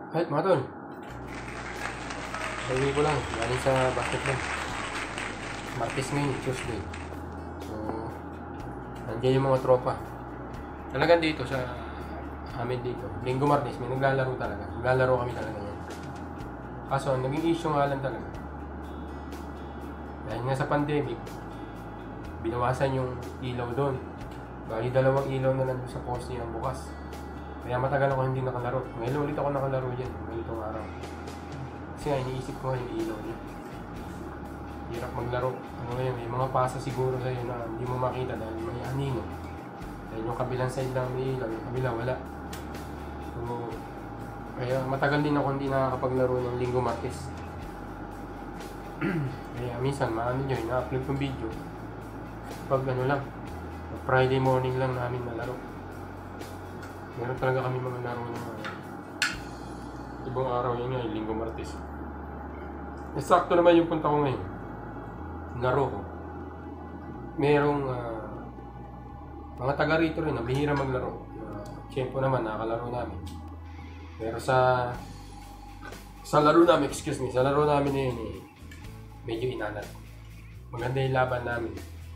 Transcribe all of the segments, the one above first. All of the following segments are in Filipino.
Kahit mga tol, sabi ko lang, galing sa basketball. Martes ngayon, Tuesday. So, nandiyan yung mga tropa. Talagang dito sa amin dito, Linggo Martes, may naglalaro talaga. Naglalaro kami talaga yan. Kaso, naging issue nga lang talaga. Dahil nga sa pandemic, binawasan yung ilaw doon. Bali, 2 ilaw na lang sa poste yung bukas. Kaya matagal ako hindi nakalaro. Ngayon ulit ako nakalaro dyan, ganitong araw. Kasi nga, iniisip ko yung ilaw niya. Hirap maglaro. Ano ngayon, may mga pasa siguro sa'yo na hindi mo makita dahil may anino. Dahil yung kabilang side lang may ilaw, yung kabila wala. So, kaya matagal din ako hindi nakakapaglaro ng Linggo Martes. Kaya minsan, maano nyo, ina-upload kong video. Pag ano lang, Friday morning lang namin nalaro. Meron talaga kami mga laro ng ibang araw yun nga, Linggo Martes. Sakto naman yung punta ko ngayon. Laro ko. Merong mga taga rito rin na bihira maglaro. Tiyempo naman, nakakalaro namin. Pero sa laro namin, sa laro namin na yun medyo inanat. Maganda yung laban namin.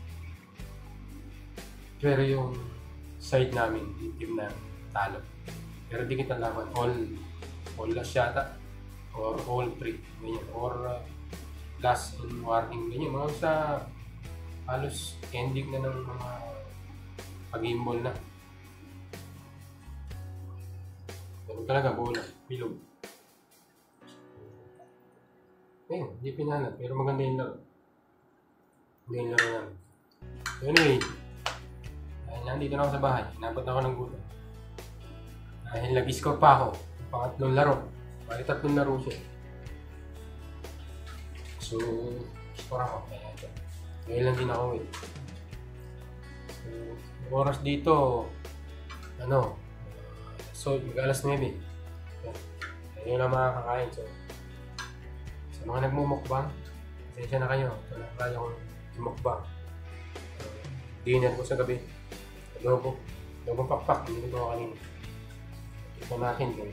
Pero yung side namin, yung team na talo. Pero di kita laban. All last yata. Or all 3. Ganyan. Or last in warning. Ganyan. Mga sa halos ending na ng mga pag-imbol na. Ganun talaga, bola. Bilog. Ayun, di pinahanap. Pero maganda yung laro. Maganda yung laro namin. So anyway, nandito na ako sa bahay. Inabot ako ng gutom. Dahil nag-score pa ako. Pangatlong laro. Bali 3 laro siya. So, score ako. Kaya ito. Ngayon lang din ako eh. So, oras dito, so mag-alas 9. Ngayon lang makakakain. So, sa mga nagmumukbang, pasensya na kayo. Ito na kaya kong mukbang. Dinner ko sa gabi. Lobong pakpak, hindi ko kanina. Ito natin kung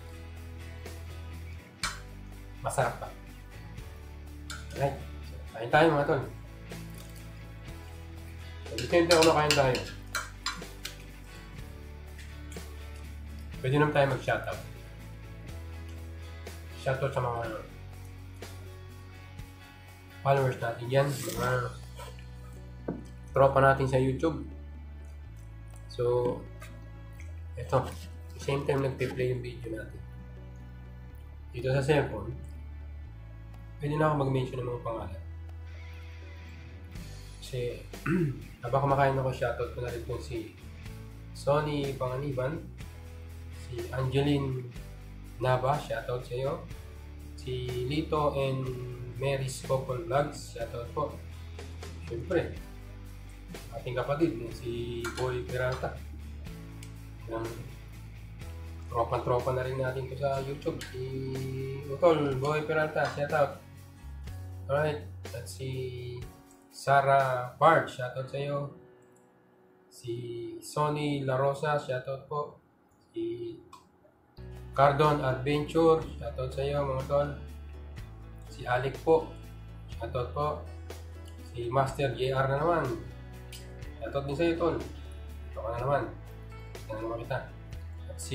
masarap pa. Alright, so, kain tayo mga tol. So, dito ako kain tayo. Pwede naman tayo mag-shoutout. Shoutout sa mga followers natin yan, mga tropa natin sa YouTube. So, ito, same time nagpe-play yung video natin. Dito sa cellphone, pwede na ako mag-mention ng mga pangalan. Kasi, habang kumakain ako, shoutout ko na rin po si Sonny Panganiban, si Angeline Nava, shoutout sa iyo, si Lito and Mary's Couple Vlogs, shoutout po. Siyempre, ating kapatid, si Boy Peralta. Tropa na rin natin ito sa YouTube. Si Utol, Boy Peralta, shoutout. Alright, at si Sarah Bard, shoutout sa iyo. Si Sonny La Rosa, shoutout po. Si Cardon Adventure, shoutout sa iyo mga tol. Si Alec po, shoutout po. Si Master JR na naman, shoutout din sa iyo tol. Ito ka na naman. Ito na naman kita. At si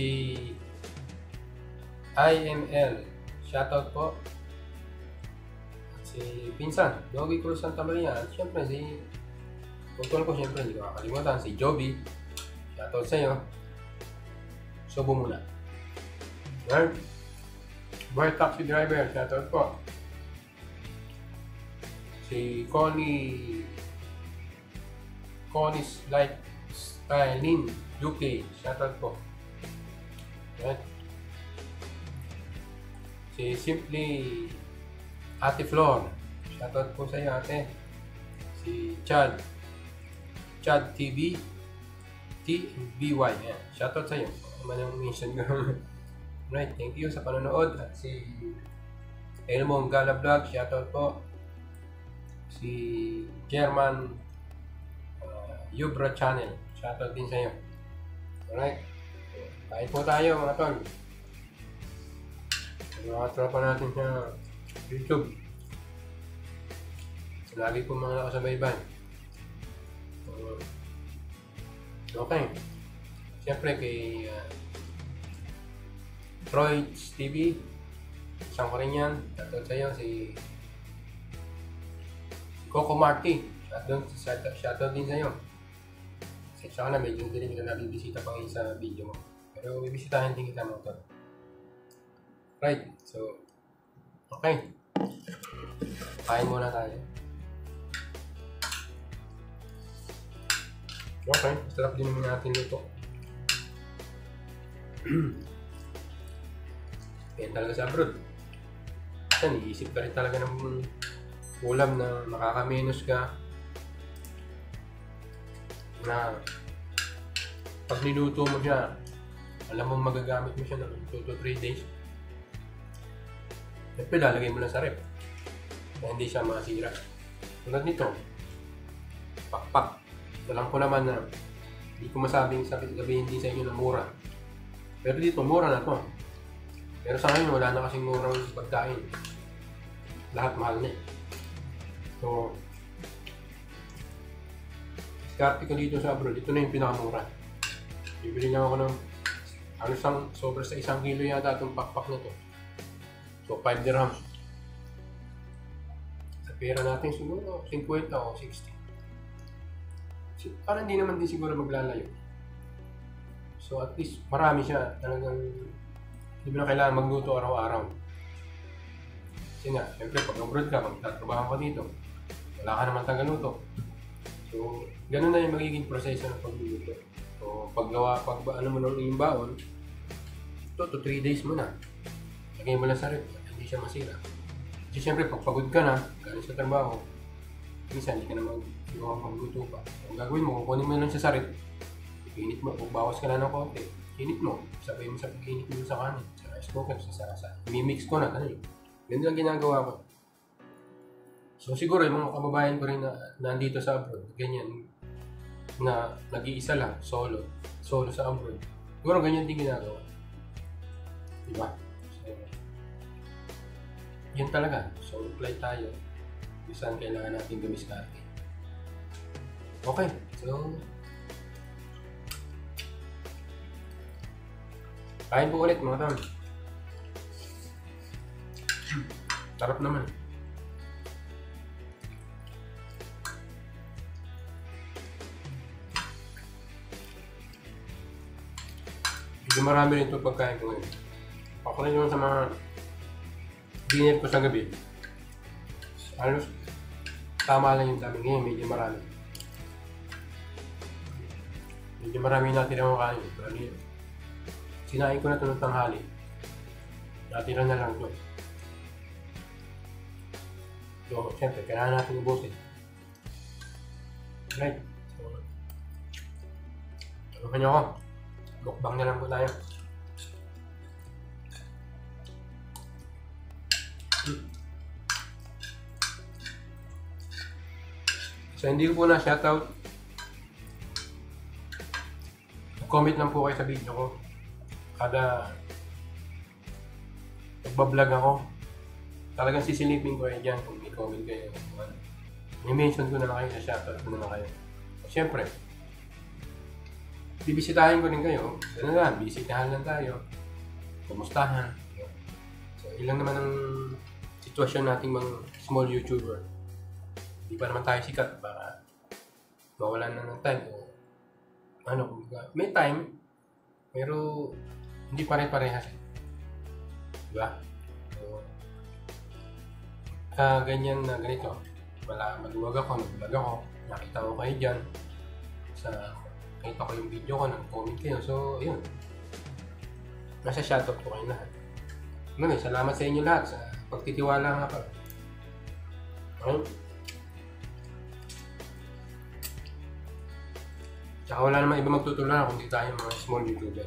IML, shoutout po. At si Pinsan, Doggy Cruz Santa Maria. At syempre si Utol ko, syempre hindi ko kakalimutan. Si Joby, shoutout sa iyo. Subo muna. Right? Boy Taxi Driver, shoutout po. Si Connie's Lifestyle UK, shoutout po. Right? Si Simply Ate Flor, shoutout po sa iyo ate. Si Chad TV TBY, yan. Shoutout sa iyo. Ano yung mention ko. Right, thank you sa panonood. At si Elmong Gala Vlog, shoutout po. Si German Yubra Channel, shoutout din sa iyo. Alright, kain po tayo mga tol. Mga tropa natin sa YouTube. Lagi po mga nakasabaybay. Okay. Siyempre kay Troy TV. Isang ko rin yan. Shoutout sa'yo si Coco Marty. Shoutout din sa'yo. Sensya ka na, medyo hindi rin ka nabibisita pa ngayon sa video mo. Pero bibisitahin din kita mo ito. Right. So, okay. Kain muna tayo. Okay. Sarap din naman natin ito. Yan talaga sa abroad. Kasi iisip ka rin talaga ng ulam na makakamenos ka. Na pag niluto mo siya, alam mo magagamit mo siya ng 2 to 3 days. Siyempre lalagay mo lang sa rep. Kaya hindi siya masira. Tulad nito, pakpak. Alam ko naman na hindi ko masabing sabihin din sa inyo na mura. Pero dito, mura na to. Pero sa ngayon, wala na kasing murang pagkain. Lahat mahal na eh. So, diskarte ko dito sa abroad, ito na yung pinakamura. Bibili lang ako ng sobra sa 1 kilo yata itong pakpak na to. So, 5 dirhams. Sa pera natin siguro, 50 o 60. Parang hindi naman din siguro maglalayo. So at least marami siya. Talagang hindi mo na kailangan magluto araw-araw. Kasi nga, siyempre pag abroad ka, magtatrabaho ka dito, wala ka naman tagaluto. So ganun na yung magiging proseso ng pagluluto. So ano mo nang iyong baon, 2 to 3 days mo na. Lagay mo lang sa rep, hindi siya masira. Kasi siyempre pag pagod ka na, galing sa trabaho, minsan hindi ka naman magluto pa. Ang gagawin mo, kukunin mo lang siya sa rep, init mo, kung bawas ka na ng konti, init mo, sabay mo sa pag-init mo sa kanin, sa rice cooker, sa mimix ko na, ganun. Ganun lang ginagawa ko. So siguro yung mga kababayan ko rin na nandito sa abroad, ganyan, na nag-iisa lang, solo sa abroad, siguro ganyan din ginagawa. Diba? So, yun talaga, solo flight tayo. Saan kailangan natin gumiskarte. Okay, so kain po ulit mga tam. Sarap naman. Medyo marami rin itong pagkain ko ngayon. Ako rin naman sa mga dinner ko sa gabi. Halos tama lang yung dami ngayon, medyo marami. Medyo marami natin ang kain. Sinain ko na ito ng tanghali. Natira na lang ito. So, siyempre, kailangan natin ubusin. Right. So, ano ako? Mukbang na lang po tayo. So, hindi ko po na shoutout. Comment lang po kayo sa video ko. Kada nagbablog ako, talagang sisilipin ko kayo dyan kung may comment kayo. I-mention ko na lang kayo, sa shoutout ko na lang kayo. At syempre, bibisitahin ko rin kayo. Ano lang, bisitahan lang tayo. Kumustahan. So, ilang naman ang sitwasyon nating mga small YouTuber. Hindi pa naman tayo sikat para mawalan na ng time. O, ano, may time, pero hindi pare-parehas. Diba? So, ganyan na ganito. Maluwag ako, nag-vlog ako, nakita ko kayo dyan. Nakita ko yung video ko, nag-comment kayo. So, yun. Nasa shoutout ko kayo lahat. Salamat sa inyo lahat sa pagtitiwala nga pa. Okay? Tsaka wala naman iba magtutulungan kundi tayo mga small YouTuber.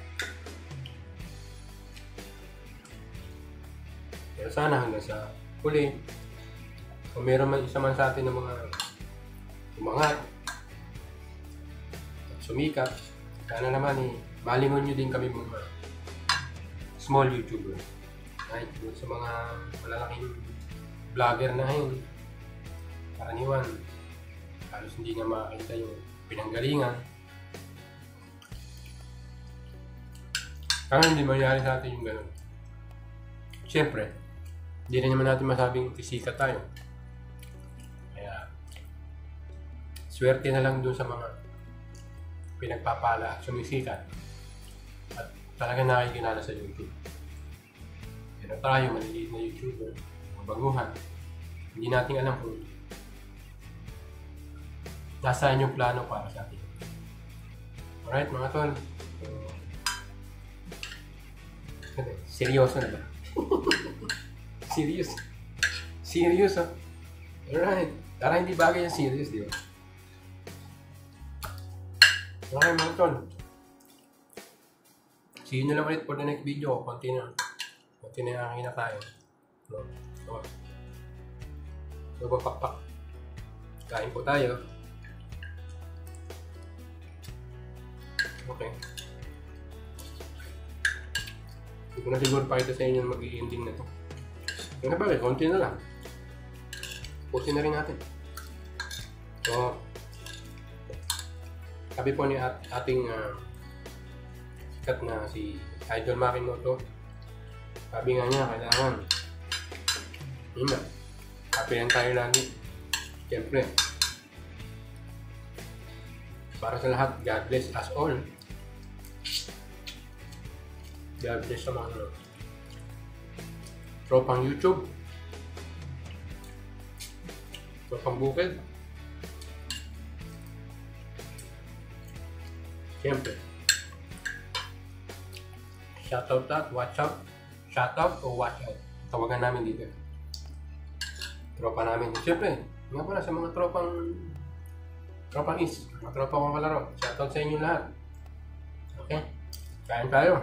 Pero sana hanggang sa huli, kung meron man isa man sa atin ng mga umangat at sumikat, sana naman malingon nyo din kami mga small YouTuber. Kahit doon sa mga malalaking vlogger na ngayon, karaniwan, halos hindi na makakita yung pinanggalingan. Kaya hindi mangyari sa atin yung gano'n. Siyempre, hindi rin naman natin masabing sisikat tayo. Kaya, swerte na lang doon sa mga pinagpapala at sumisikat at talaga nakikinala sa YouTube. Pero tayo, maliliit na YouTuber, mga baguhan, hindi natin alam kung nasaan yung plano para sa atin. Alright mga tol, seryoso na ba? Serious ah. Alright, tara hindi bagay yung serious, di ba? Okay mga tol, see you na lang ulit for the next video. Konti na yung aking kinakain. So, pakpak. Kain po tayo. Okay. Hindi ko na siguro pakita sa inyo na mag-i-ending na to. Yung na konti na lang. Pusin na rin natin. So, sabi po ni ating sikat na si Idol Makimoto, sabi nga niya, kailangan yun na, happy lang tayo lagi. Siyempre, para sa lahat, God bless us all. God bless sa mga tropang YouTube, tropang bukid. Siyempre, shoutout at watch out. Shoutout o watch out. Tawagan namin dito. Tropa namin. Siyempre, nga pala sa mga tropang is, mga tropa kong kalaro. Shoutout sa inyo lahat. Okay? Kain tayo.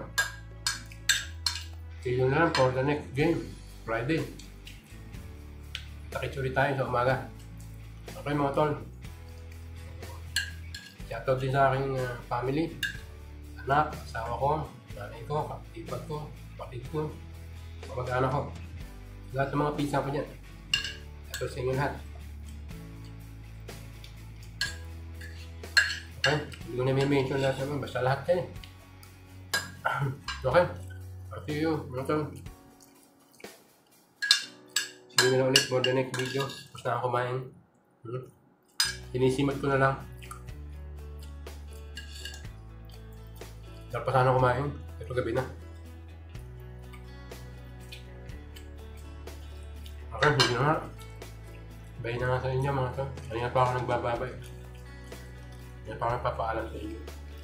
See you na lang for the next game. Friday. Takitsuri tayo sa umaga. Okay mga tol. Shoutout din sa aking family. Anak, asawa ko, nanay ko, kapatid ko, kapatid ko, kamag-anak ko. Lahat ng mga pizza ko dyan. Ito sa inyo lahat. Okay? Hindi ko na may mention lahat naman. Basta lahat yan eh. Okay? See you. Welcome. See you na ulit for the next video. Tapos na ako kumain. Sinisimat ko na lang. Tapos sana kumain. Ito gabi na. Okay, hindi na nga. Bye na nga sa inyo mga to. Kanina pa ako nagbababay. Kanina pa ako nagpapaalam sa inyo.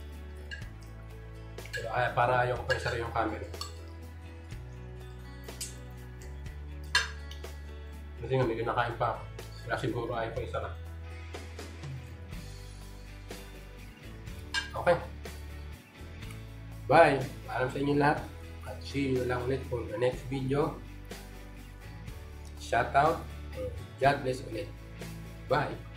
Pero para ayaw ko pa isara yung camera. Kasi nga may kinakain pa ako. Kaya siguro ayaw ko isara. Okay. Bye! Paalam sa inyo lahat. At see you lang ulit for the next video. Shout out and God bless ulit. Bye!